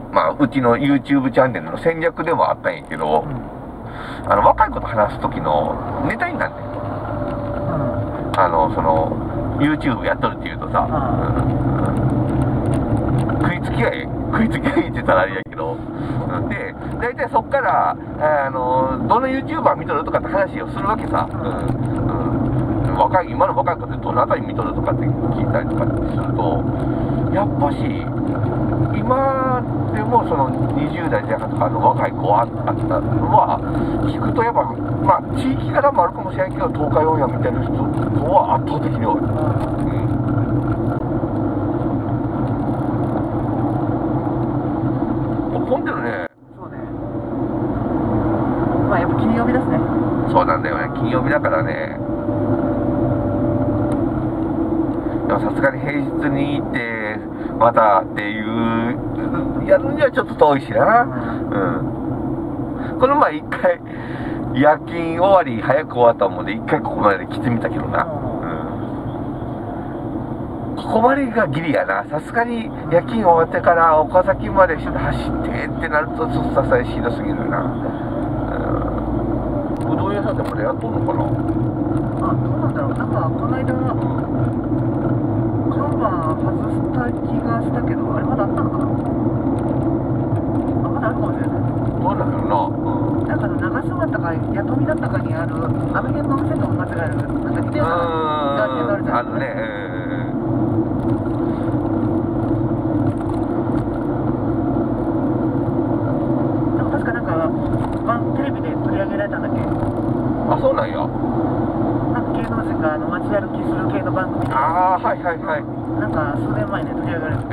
まあ、うちの YouTube チャンネルの戦略でもあったんやけど、若い子と話す時のネタになんねん。YouTube やっとるっていうとさ、食いつきがいいって言ったらあれやけど、で、大体そっから、どの YouTuber 見とるとかって話をするわけさ。今の若い子ってどのあたり見とるとかって聞いたりとかすると、やっぱし、今でもその20代前半とかの若い子はあったのは、聞くとやっぱ、まあ、地域からもあるかもしれんけど、東海オンエア見てる人は圧倒的に多い。混んでるね。 そうね。まあやっぱ金曜日ですね。 そうなんだよね。金曜日だからね。でもさすがに平日に行ってまたっていうやるにはちょっと遠いしな。この前一回夜勤終わり早く終わったもんで一回ここまで来てみたけどな。ここまでがギリやな。さすがに夜勤終わってから岡崎まで一緒に走ってってなるとちょっとさすがにしんどすぎるな。うどん屋さんでまだやっとんのかな。 どうなんだろう。なんかこの間看板外した気がしたけど、あれまだあったのかな。まだあるかもしれない。 どうなんだろうな。 なんか長洲だったか弥富だったかにあるあの辺のお店と間違える。なんか似たような感じになるじゃん。 あるね。 テレビで取り上げられたんだっけ。 あ、そうなんや。 なんか芸能人が街歩きする系の番組で。 はいはいはい。 なんか数年前に取り上げられた。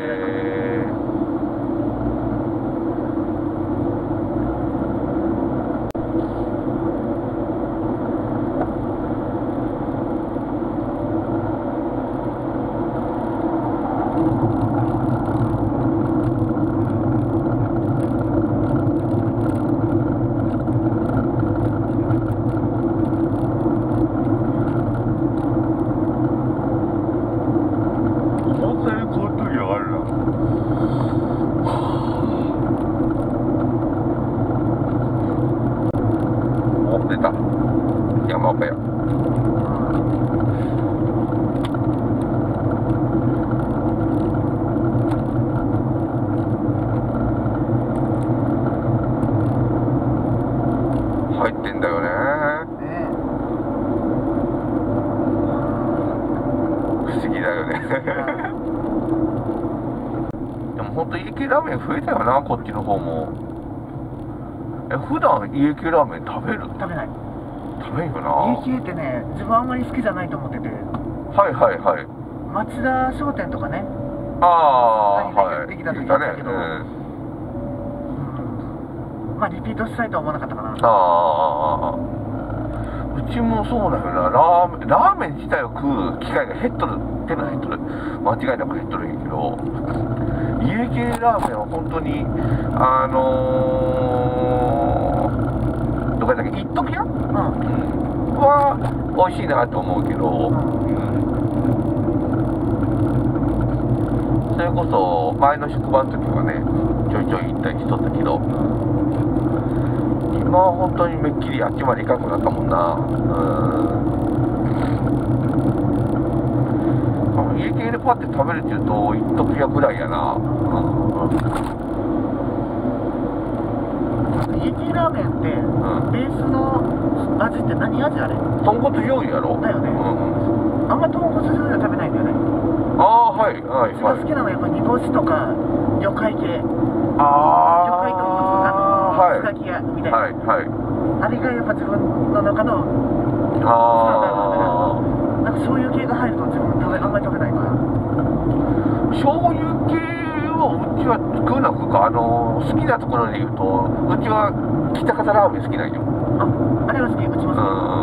山岡屋。入ってんだよね。不思議だよね。でも本当家系ラーメン増えたよな、こっちの方も。普段家系ラーメン食べる？ 食べない。 食べんよな。 家系ってね、自分あんまり好きじゃないと思ってて。 はいはいはい。 町田商店とかね。 はい。 できた時だったけど、まあリピートしたいとは思わなかったかな。 うちもそうだよな。ラーメン自体を食う機会が減っとる。手が減っとる。間違いなく減っとるんやけど、家系ラーメンは本当にどこだっけ、一時屋は美味しいなと思うけど、それこそ前の職場の時はね、ちょいちょい行ったりしとったけど、今は本当にめっきりあっちまで行かなくなったもんな。家系でパッて食べるっていうと一時屋ぐらいやな。 家系ラーメンってベースの味って何味あれ？ 豚骨醤油やろ。 だよね。あんま豚骨醤油は食べないんだよね。 はいはいはい。 好きなのはやっぱ煮干しとか魚介系。魚介豚骨すき焼き屋みたいな。あれがやっぱ自分の中のスタンダードなんだけど。なんか醤油系が入ると自分あんまり食べないから。 醤油系をうちは食うな食うか、好きなところで言うと、うちは喜多方ラーメン好きなんよ。 あれは好き、うちも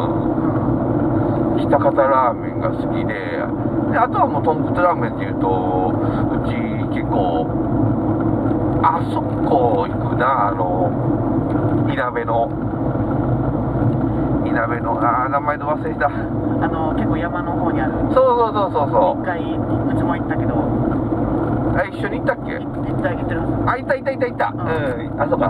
好き。 喜多方ラーメンが好きで、あとはもう豚骨ラーメンっていうと、うち結構あそこ行くな、いなべの名前の忘れた。 結構山の方にある。 そう。 一回うちも行ったけど、 あ、一緒に行ったっけ？ 行ってるはず。 あ、いた。うん、あそこ。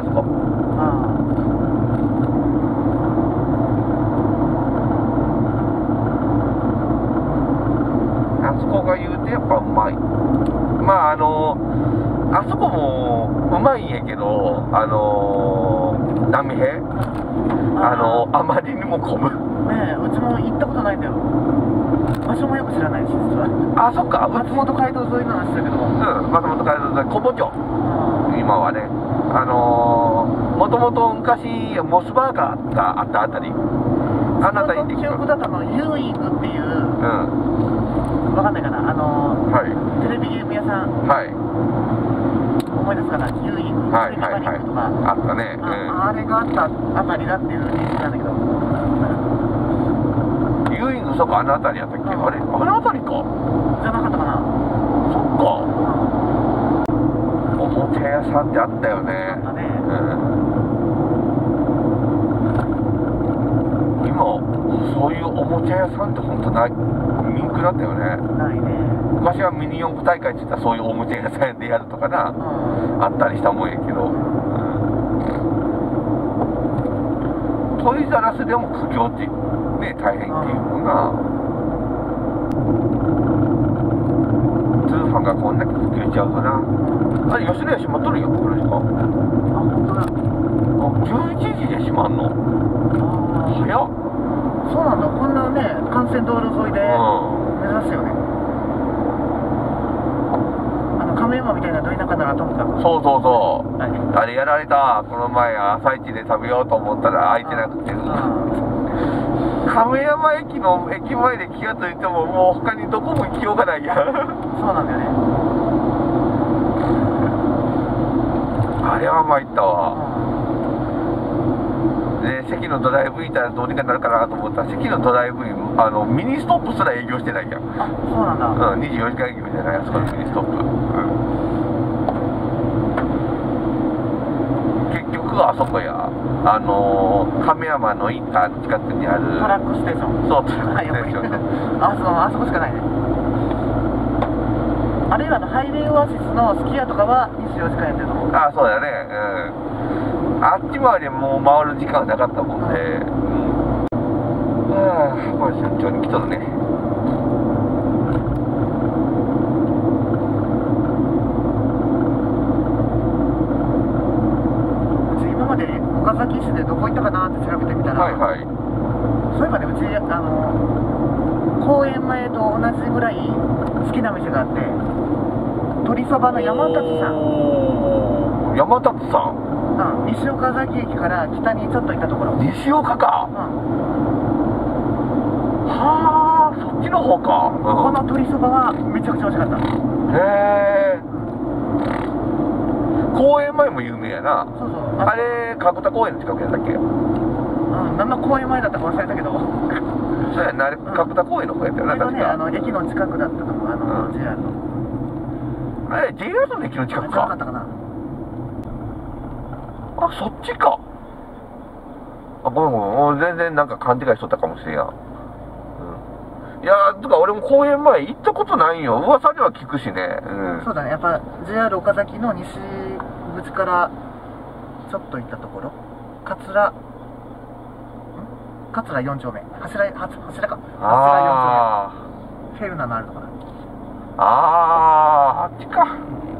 あそこが言うてやっぱうまい。まああそこもうまいんやけど、波平あまりにも混む。 ねえ、うちも行ったことないんだよ。場所もよく知らないし、実は。 あ、そっか。 松本街道沿いの話だけど。 うん、松本街道沿い、小保町。今はね、もともと昔モスバーガーがあったあたり。あなたに記憶だとユーイングっていう、わかんないかな、 はい、 テレビゲーム屋さん、 はい、 思い出すかな、ユーイング、テレビパニックとか、 あったね、 あれがあったあたりだっていう認識なんだけど、 ユーイング、そこあのあたりやったっけ？あれ、あのあたりかじゃなかったかな。 そっか、おもちゃ屋さんってあったよね。 あったね。 そういうおもちゃ屋さんって本当ない、見んくなったよね。 ないね。 昔はミニ四駆大会って言ったらそういうおもちゃ屋さんでやるとかな、あったりしたもんやけど、トイザらスでも苦境ってね、大変っていうのが、通販がこんだけ普及しちゃうとな。あれ、吉野家閉まっとるよ、この時間。 あ、本当だ。 11時で閉まんの？早っ。 そうなんだ、こんなね、幹線道路沿いで目指すよね。亀山みたいなど田舎ならともかく。 そう。あれやられた。この前、朝一で食べようと思ったら空いてなくて。亀山駅の駅前で気がついても、もう他にどこも行きようがないや。 そうなんだよね。 あれは参ったわ。で、関のドライブインいたらどうにかなるかなと思ったら、関のドライブイン、ミニストップすら営業してないやん。 あ、そうなんだ。 24時間営業じゃない、あそこのミニストップ。結局あそこや、亀山のインターの近くにあるトラックステーション。 そう、トラックステーション。 あそこしかないね。あるいはハイウェイオアシスのすき家とかは24時間やってるの。 あ、そうだね。あっちまでもう回る時間なかったもんで、まあ順調に来とるね。 うち今まで岡崎市でどこ行ったかなって調べてみたら、そういえばね、うち公園前と同じぐらい好きな店があって、鶏そばの山立さん。 山立さん。 西岡崎駅から北にちょっと行ったところ。 西岡か。はあ、そっちの方か。 この鶏そばはめちゃくちゃ美味しかった。 へえ。公園前も有名やな。 そう。 あれ、角田公園の近くやったっけ？ 何の公園前だったか忘れたけど。 そうやな、あれ角田公園の方やったよな、確か。 駅の近くだったと思う、JR の。 あれ、JR の駅の近くか。 じゃなかったかな。 あ、そっちか。あ、ごめん、全然なんか勘違いしとったかもしれんや。いやー、とか俺も公園前行ったことないよ。噂では聞くしね。 そうだね、やっぱ JR 岡崎の西口からちょっと行ったところ、桂4丁目、柱か、柱4丁目、フェルナのあるところ。 あっちか。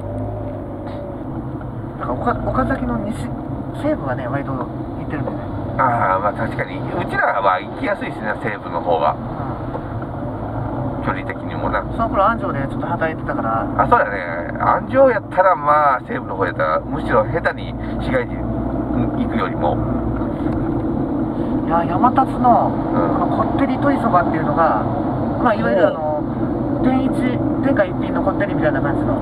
なんか岡崎の西部はね、割と行ってるんだよね。 まあ確かにうちらは行きやすいしね、西部の方が、距離的にもな。 その頃安城でちょっと働いてたから。 あ、そうだね。安城やったらまあ西部の方やったらむしろ下手に市街地行くよりも。 いや、山立のこってり鶏そばっていうのが、まあいわゆる天下一品のこってりみたいな感じの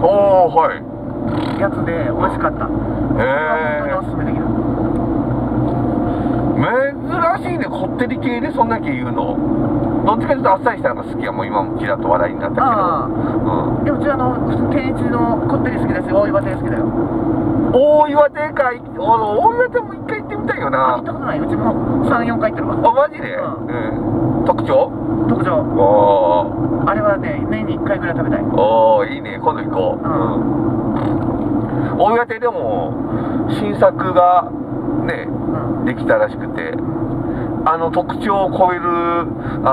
やつで美味しかった。本当におすすめできる。 珍しいね、こってり系でそんだけ言うの。どっちかというとあっさりしたのが好きやもん。今もちらっと話題になったけど。 でもうち天一のこってり好きだし、大岩亭好きだよ。 大岩亭か。大岩亭も一回行ってみたいよな。 行ったことない。うちも3、4回行ってるわ。 あ、マジで？特徴あれはね、年に1回ぐらい食べたい。 おー、いいね、今度行こう。大岩亭でも新作がね、できたらしくて、特徴を超える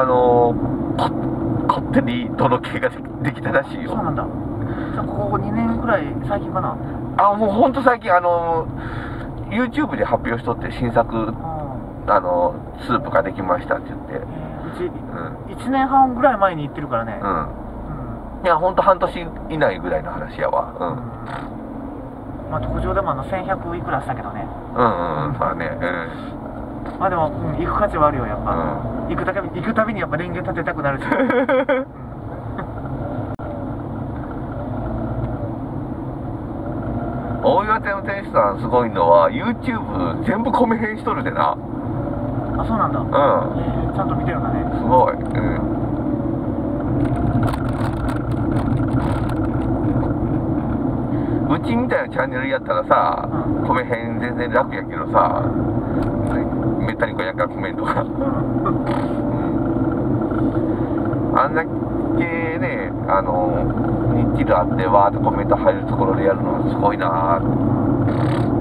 こってり届けができたらしいよ。 そうなんだ。じゃあここ2年くらい最近かな。 あ、もうほんと最近YouTube で発表しとって、新作スープができましたって言って、 うち1年半ぐらい前に行ってるからね。 いやほんと半年以内ぐらいの話やわ。 まあ特上でも1100いくらしたけどね。 まあね。 まあでも、行く価値はあるよ、やっぱ。行くたびにやっぱレンゲ立てたくなるし。 大岩亭の店主さんすごいのは YouTube 全部米編しとるでな。 あ、そうなんだ。ちゃんと見てるんだね。 すごい。うちみたいなチャンネルやったらさ、米編全然楽やけどさ、めったに500回米とかあんだけね、日中あってわーってコメント入るところでやるのはすごいなー。